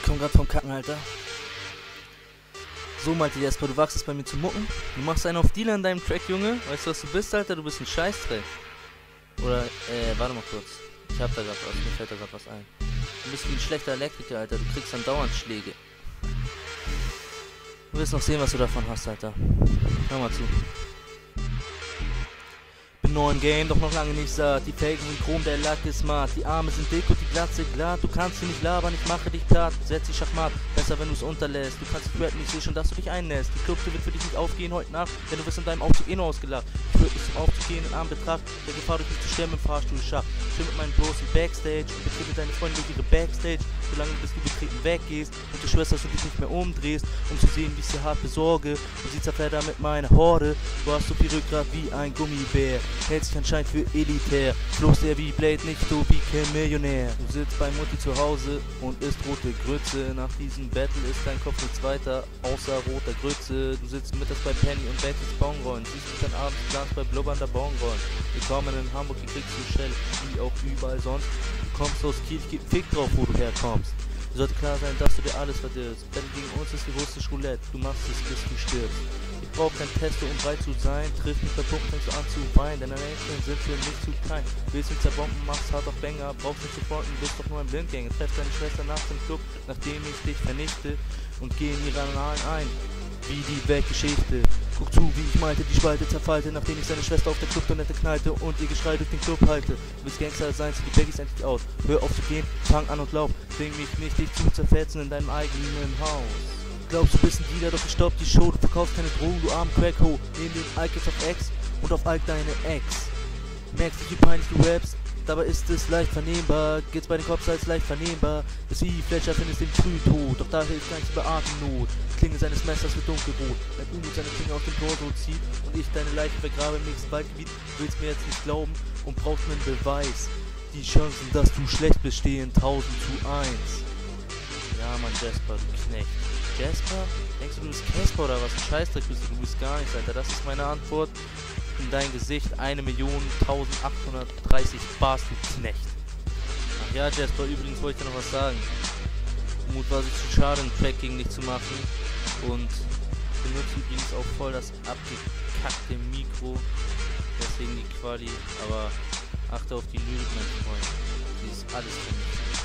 komm grad vom Kacken, Alter. So, Malte Jesper, du wagst es bei mir zu mucken. Du machst einen auf Dealer in deinem Track, Junge. Weißt du, was du bist, Alter? Du bist ein Scheißdreck. Oder, warte mal kurz. Ich hab da grad was, mir fällt da grad was ein. Du bist wie ein schlechter Elektriker, Alter. Du kriegst dann dauernd Schläge. Du wirst noch sehen, was du davon hast, Alter. Hör mal zu. Bin neu im Game, doch noch lange nicht satt. Die Felgen sind chrom, der Lack ist matt. Die Arme sind dick und die Glatze glatt. Du kannst hier nicht labern, ich mache dich platt. Setz dich Schachmatt, besser wenn du's unterlässt. Du kannst dich rappen, ich seh schon, dass du dich einnässt. Die Clubtür wird für dich nicht aufgehen heute Nacht, denn du wirst in deinem Aufzug nur ausgelacht. Ich würde nicht zum Aufzug gehen in Anbetracht der Gefahr, durch dich zu sterben im Fahrstuhl Schach. Ich bin mit meinen Bros im Backstage und betrete deine Freunde durch ihre Backstage. Solange bis du betreten weggehst und du schwörst, dass du dich nicht mehr umdrehst, um zu sehen, wie ich sie hart besorge. Und sie zerfleddert mit meiner Horde. Du hast so viel Rückgrat wie ein Gummibär. Hält sich anscheinend für elitär. Bloß der wie Blade, nicht so wie kein Millionär. Du sitzt bei Mutti zu Hause und isst rote Grütze. Nach diesem Battle ist dein Kopf nichts weiter, außer roter Grütze. Du sitzt mittags bei Penny und backst Bonrollen. Siehst dich dann abends planst bei blubbernder Bonrollen. Willkommen in Hamburg, hier kriegst du Shell, wie auch überall sonst. Du kommst aus Kiel, ich geb einen Fick drauf, wo du herkommst. Sollte klar sein, dass du dir alles verdirbst. Battle gegen uns ist wie russisch Roulette. Du machst es, bis du stirbst. Ich brauch kein Testo, um breit zu sein. Triff mich bei Punkten, fängst du an zu weinen. Denn deine Ängste sind für mich zu klein. Willst mich zerbomben, machst hart auf Banger. Brauchst nicht zu fronten, bist doch nur ein Blindgänger. Treff deine Schwester nachts im Club, nachdem ich dich vernichte. Und geh in ihre Annalen ein, wie die Weltgeschichte. Guck zu, wie ich Malte die Spalte zerfalte, nachdem ich seine Schwester auf der Clubtoilette knallte und ihr Geschrei durch den Club halte. Du willst Gangster sein, zieh die Baggies endlich aus. Hör auf zu gehen, fang an und lauf. Zwing mich nicht, dich zu zerfetzen in deinem eigenen Haus. Glaubst du bist ein Dealer, doch ich stopp die Show. Du verkaufst keine Drogen, du armen Crackho. Nehm den Ike jetzt auf Ex und auf Ike deine Ex. Merkst du, wie peinlich du rappst? Dabei ist es leicht vernehmbar, geht's bei den Cops als leicht vernehmbar. Bis wie Fletcher findest den frühen Tod, doch da hilft gar nichts über Atemnot. Klinge seines Messers wird dunkelrot, wenn Unmut seine Finger aus dem Torso zieht und ich deine Leiche vergrabe im nächsten Waldgebiet. Willst mir jetzt nicht glauben und brauchst einen Beweis. Die Chancen, dass du schlecht bist, stehen 1000 zu 1. Ja, Mann, Jesper, du Knecht. Jesper? Denkst du bist Casper oder was? Ein Scheißdreck bist du bist gar nichts, Alter. Das ist meine Antwort. In dein Gesicht 1.000.830 Bars, du Knecht. Ach ja, Jesper, übrigens wollte ich dir noch was sagen. Mut war sich zu schade, einen Track gegen dich zu machen. Und benutze übrigens auch voll das abgekackte Mikro. Deswegen die Quali. Aber achte auf die Lyrik, mein Freund. Sie ist alles für mich.